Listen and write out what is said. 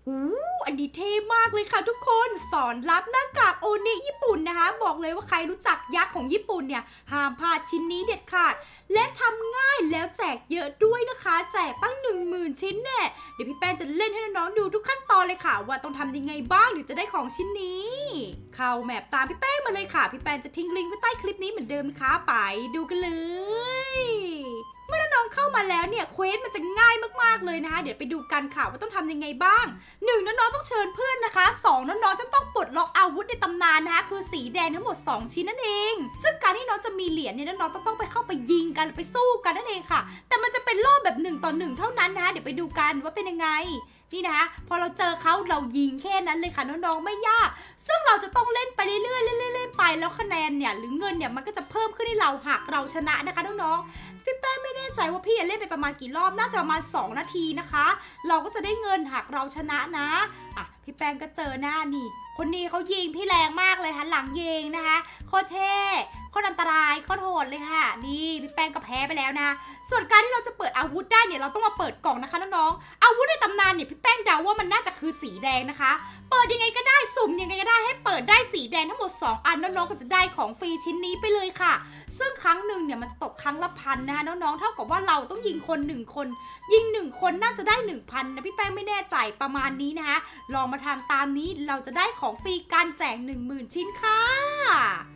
อันนี้เท่มากเลยค่ะทุกคนสอนรับหน้ากากโอเนะญี่ปุ่นนะคะบอกเลยว่าใครรู้จักยักษ์ของญี่ปุ่นเนี่ยห้ามพลาดชิ้นนี้เด็ดขาดและทำง่ายแล้วแจกเยอะด้วยนะคะแจกตั้ง10,000ชิ้นแน่เดี๋ยวพี่แป้งจะเล่นให้น้องๆดูทุกขั้นตอนเลยค่ะว่าต้องทำยังไงบ้างถึงจะได้ของชิ้นนี้เข้าแมปตามพี่แป้งมาเลยค่ะพี่แป้งจะทิ้งลิงก์ไว้ใต้คลิปนี้เหมือนเดิมนะคะไปดูกันเลยเมื่อน้องๆเข้ามาแล้วเนี่ยเควสมันจะง่ายมากๆเลยนะคะเดี๋ยวไปดูกันค่ะว่าต้องทำยังไงบ้าง1น้องๆต้องเชิญเพื่อนนะคะ2น้องๆจะต้องปลดล็อกอาวุธในตำนานนะคะคือสีแดงทั้งหมด2ชิ้นนั่นเองซึ่งการที่น้องจะมีเหรียญเนี่ยน้องๆต้องไปเข้าไปยิงกันไปสู้กันนั่นเองค่ะแต่มันจะเป็นรอบแบบ1 ต่อ 1เท่านั้นนะคะเดี๋ยวไปดูกันว่าเป็นยังไงนี่นะคะพอเราเจอเขาเรายิงแค่นั้นเลยค่ะน้องๆไม่ยากซึ่งเราจะต้องเล่นไปเรื่อยๆเล่นๆไปแล้วคะแนนเนี่ยหรือเงินเนี่ยมันก็จะเพิ่มขึ้นให้เราหากเราชนะนะคะน้องๆพี่แป้งไม่แน่ใจว่าพี่จะเล่นไปประมาณกี่รอบน่าจะประมาณ2 นาทีนะคะเราก็จะได้เงินหากเราชนะนะพี่แป้งก็เจอหน้านี่คนนี้เขายิงพี่แรงมากเลยค่ะหลังยิงนะคะโคตรเท่โคตรอันตรายโคตรโหดเลยค่ะนี่พี่แป้งก็แพ้ไปแล้วนะส่วนการที่เราจะเปิดอาวุธได้เนี่ยเราต้องมาเปิดกล่องนะคะน้องๆอาวุธในตำนานเนี่ยพี่แป้งเดาว่ามันน่าจะคือสีแดงนะคะเปิดยังไงก็ได้สุ่มยังไงก็ได้ให้เปิดได้สีแดงทั้งหมด2 อันน้องๆก็จะได้ของฟรีชิ้นนี้ไปเลยค่ะซึ่งครั้งหนึ่งเนี่ยมันจะตกครั้งละ1,000นะคะน้องๆเท่ากับว่าเราต้องยิงคน1 คนยิง1 คนน่าจะได้ 1,000นะพี่แป้งไม่แน่ใจประมาณนี้นะคะลองมาทำตามนี้เราจะได้ของฟรีการแจก10,000 ชิ้นค่ะ